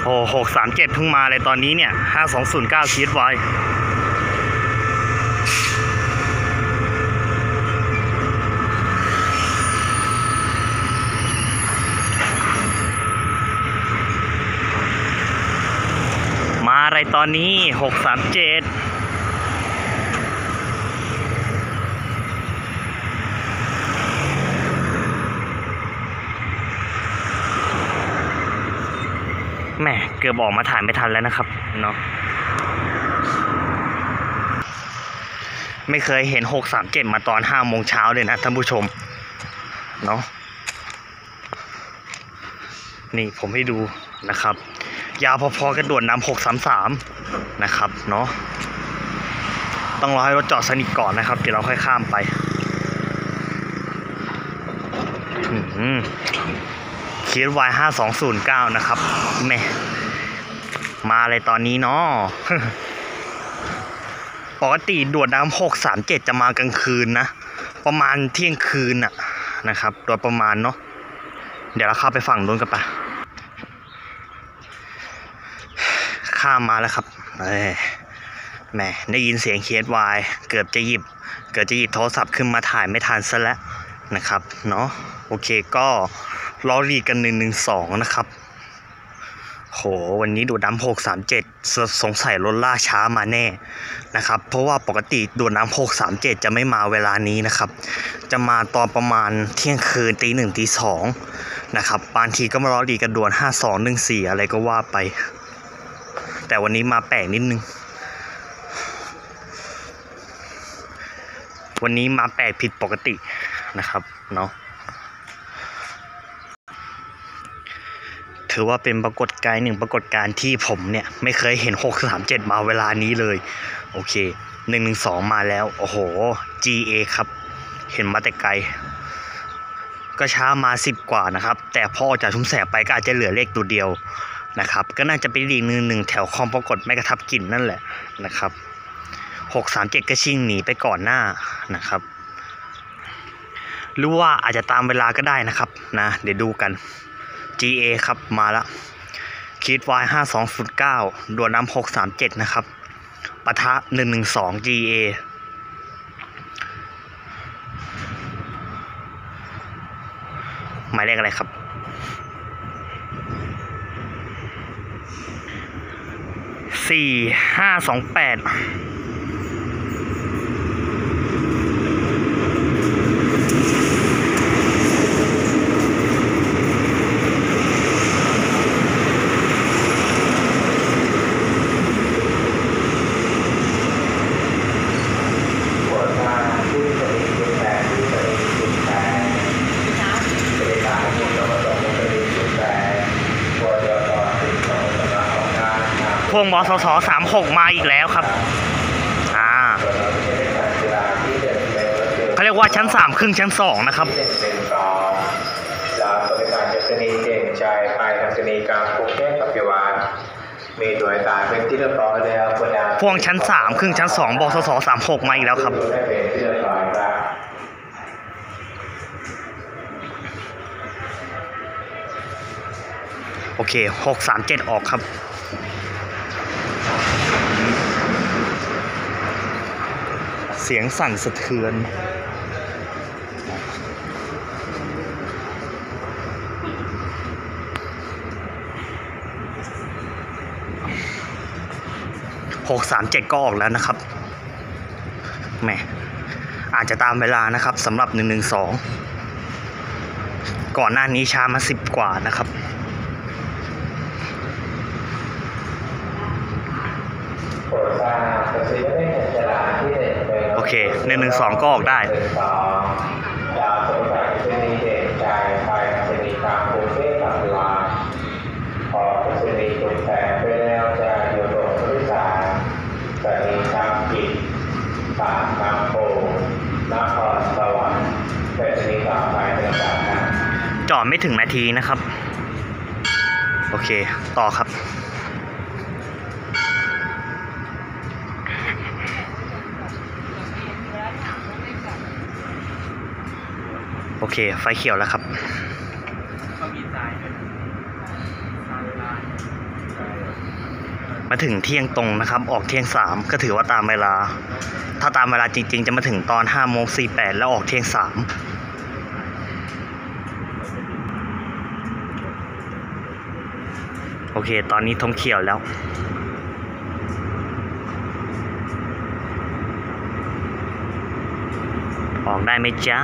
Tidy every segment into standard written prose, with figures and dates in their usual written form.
โอ้637เพิ่งมาเลยตอนนี้เนี่ย5209คิดไว้มาอะไรตอนนี้637แม่เกือบออกมาถ่ายไม่ทันแล้วนะครับเนาะไม่เคยเห็น637มาตอน5 โมงเช้าเลยนะท่านผู้ชมเนาะนี่ผมให้ดูนะครับยาวพอๆกับด่วนน้ำ633นะครับเนาะต้องรอให้รถจอดสนิทก่อนนะครับเดี๋ยวเราค่อยข้ามไปคิดไว้5209นะครับแม่มาอะไรตอนนี้เนาะ ปกติด่วนน้ำ637จะมากลางคืนนะประมาณเที่ยงคืนนะครับโดยประมาณเนาะเดี๋ยวเราเข้าไปฝั่งนู้นกันปะข้ามมาแล้วครับแหมได้ยินเสียงเคสวายเกือบจะหยิบโทรศัพท์ขึ้นมาถ่ายไม่ทันซะแล้วนะครับเนาะโอเคก็ล้อรีกัน112นะครับโหวันนี้ดูดน้ำ637สงสัยรถล่าช้ามาแน่นะครับเพราะว่าปกติดูดน้ำ637จะไม่มาเวลานี้นะครับจะมาตอนประมาณเที่ยงคืนตี 1ตี 2นะครับบางทีก็มาล้อรีกันด่วน5214อะไรก็ว่าไปแต่วันนี้มาแปลกนิดนึงวันนี้มาแปลกผิดปกตินะครับเนาะถือว่าเป็นปรากฏการณ์ปรากฏการณ์ที่ผมเนี่ยไม่เคยเห็น637มาเวลานี้เลยโอเค112มาแล้วโอ้โห GA ครับเห็นมาแต่ไกลก็ช้ามา10กว่านะครับแต่พอจากชุมแสงไปก็อาจจะเหลือเลขตัวเดียวนะครับก็น่าจะเป็นอีกหนึ่งแถวคอมปรากฏไม่กระทับกลิ่นนั่นแหละนะครับ637ก็ชิ่งหนีไปก่อนหน้านะครับหรือว่าอาจจะตามเวลาก็ได้นะครับนะเดี๋ยวดูกันGA ครับมาแล้วคิดไว้5209ด่วนน้ำ637นะครับปะทะ112 GA หมายเลขอะไรครับ4528พวงบสส36มาอีกแล้วครับเขาเรียกว่าชั้น3ครึ่งชั้น2นะครับจากบริการไปรษณีย์เก่งใจไปรษณีย์กลางกรุงเทพปัจจุบันมีโดยการเป็นที่เรียบร้อยแล้วพวงชั้น3ครึ่งชั้น2บสส36มาอีกแล้วครับโอเค637ออกครับเสียงสั่นสะเทือน637ก็ออกแล้วนะครับแหมอาจจะตามเวลานะครับสำหรับ112ก่อนหน้านี้ช้ามา10กว่านะครับโอเค112ก็ออกได้จากบริการไปรษณีย์เก่งใจไปรษณีย์กลางกรุงเทพปัจจุบันพอไปรษณีย์ตกแต่งไปแล้วจะอยู่ตรงผู้โดยสารสถานีทางกิจปากน้ำโพนครสวรรค์ไปรษณีย์ต่อไปต่างๆจอดไม่ถึงนาทีนะครับโอเคต่อครับโอเคไฟเขียวแล้วครับก็มีสายด้วยมาถึงเที่ยงตรงนะครับออกเที่ยง3ก็ถือว่าตามเวลาถ้าตามเวลาจริงๆจะมาถึงตอน5:48แล้วออกเที่ยง3โอเคตอนนี้ธงเขียวแล้วออกได้ไหมจ๊ะ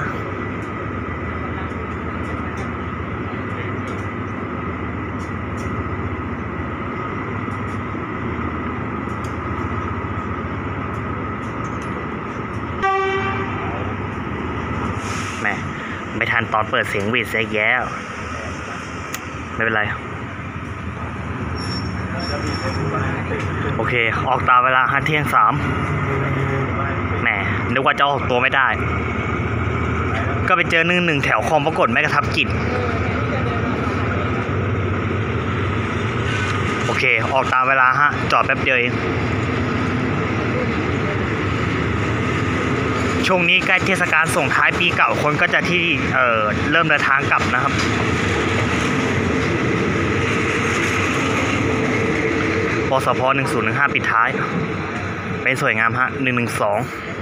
แม่ไม่ทันตอนเปิดเสียงหวีดเสียแย่ไม่เป็นไรโอเคออกตามเวลาเที่ยง3แหมนึกว่าจะออกตัวไม่ได้ก็ไปเจอ1-1แถวคอมปรากฏไม่กระทับกิจโอเคออกตามเวลาจอดแป๊บเดียวเองช่วงนี้ใกล้เทศกาลส่งท้ายปีเก่าคนก็จะที่เริ่มเดินทางกลับนะครับปสพ1015ปิดท้ายเป็นสวยงาม112